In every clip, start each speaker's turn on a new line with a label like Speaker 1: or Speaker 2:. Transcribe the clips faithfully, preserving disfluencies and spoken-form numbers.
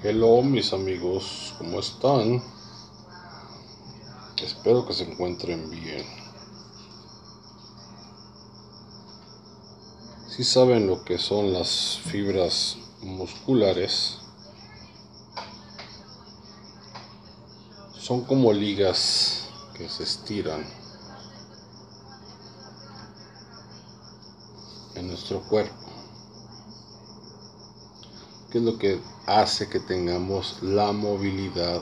Speaker 1: Hello mis amigos, ¿cómo están? Espero que se encuentren bien. Si saben lo que son las fibras musculares, son como ligas que se estiran en nuestro cuerpo. ¿Qué es lo que hace que tengamos la movilidad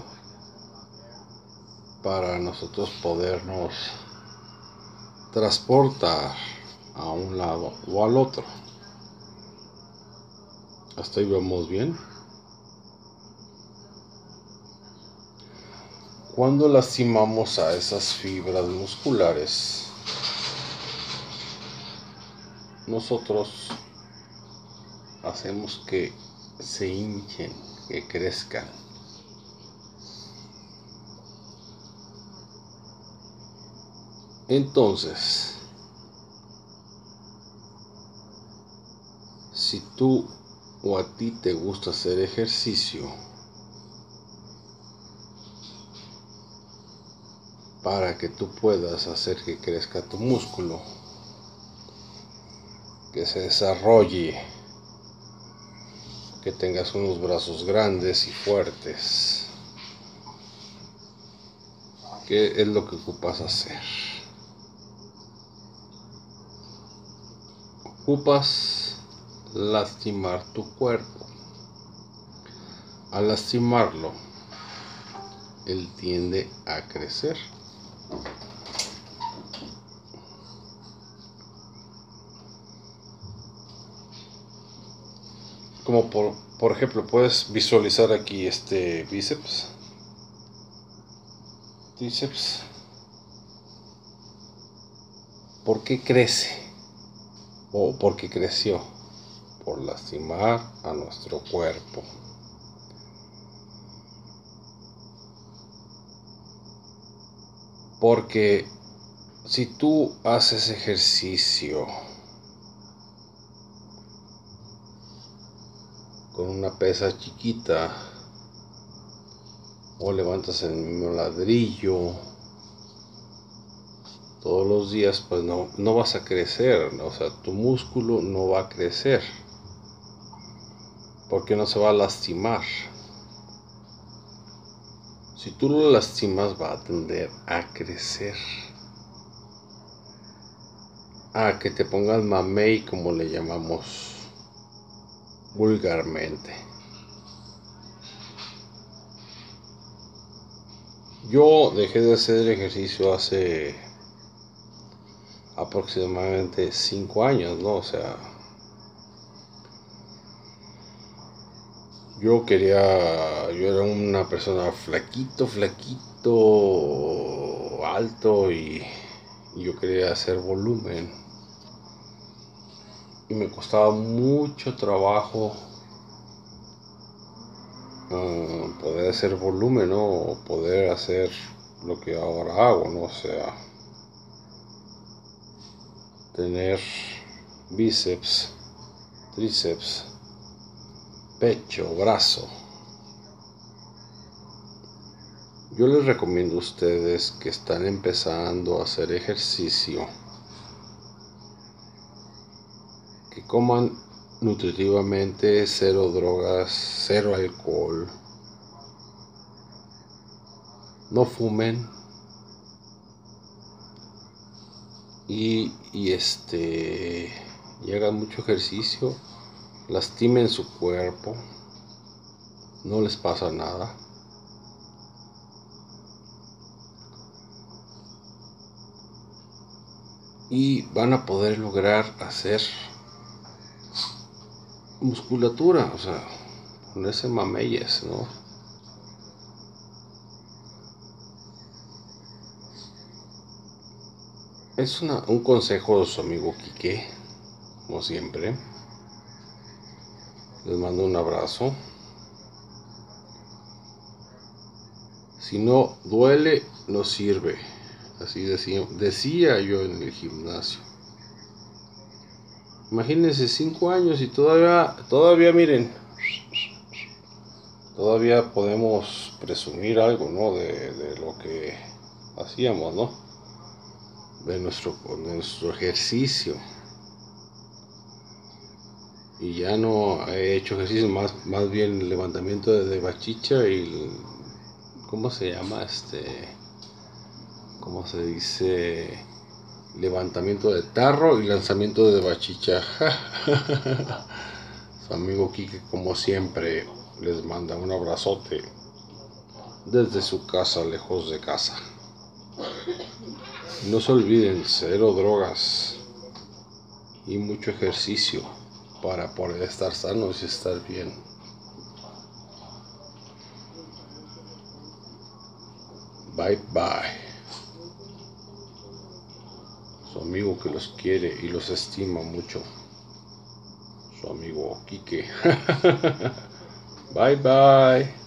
Speaker 1: para nosotros podernos transportar a un lado o al otro? ¿Hasta ahí vamos bien? Cuando lastimamos a esas fibras musculares, nosotros hacemos que se hinchen, que crezcan. Entonces, si tú o a ti te gusta hacer ejercicio para que tú puedas hacer que crezca tu músculo, que se desarrolle, que tengas unos brazos grandes y fuertes, ¿qué es lo que ocupas hacer? Ocupas lastimar tu cuerpo. Al lastimarlo, él tiende a crecer. Como por, por ejemplo, puedes visualizar aquí este bíceps, tríceps. ¿Por qué crece? ¿O por qué creció? Por lastimar a nuestro cuerpo. Porque si tú haces ejercicio con una pesa chiquita o levantas el mismo ladrillo todos los días, pues no, no vas a crecer, ¿no? O sea, tu músculo no va a crecer porque no se va a lastimar. Si tú lo lastimas, va a tender a crecer, a que te pongas mamey, como le llamamos vulgarmente. Yo dejé de hacer ejercicio hace aproximadamente cinco años, ¿no? O sea, yo quería, yo era una persona flaquito, flaquito, alto y, y yo quería hacer volumen. Y me costaba mucho trabajo uh, poder hacer volumen, ¿no? O poder hacer lo que ahora hago, ¿no? O sea, tener bíceps, tríceps, pecho, brazo. Yo les recomiendo a ustedes que están empezando a hacer ejercicio que coman nutritivamente, cero drogas, cero alcohol, no fumen y, y este y hagan mucho ejercicio, lastimen su cuerpo, no les pasa nada. Y van a poder lograr hacer musculatura, o sea, ponerse mameyes, ¿no? Es una, un consejo de su amigo Quique, como siempre. Les mando un abrazo. Si no duele, no sirve. Así decía, decía yo en el gimnasio. Imagínense cinco años y todavía, todavía miren, todavía podemos presumir algo, ¿no? De, de lo que hacíamos, ¿no? De nuestro, de nuestro ejercicio. Y ya no he hecho ejercicio, más, más bien levantamiento de, de bachicha y, ¿cómo se llama? Este, ¿cómo se dice? Levantamiento de tarro y lanzamiento de bachicha. Su amigo Quique, como siempre, les manda un abrazote desde su casa, lejos de casa. No se olviden, cero drogas y mucho ejercicio para poder estar sanos y estar bien. Bye bye. Su amigo que los quiere y los estima mucho. Su amigo Quique. Bye bye.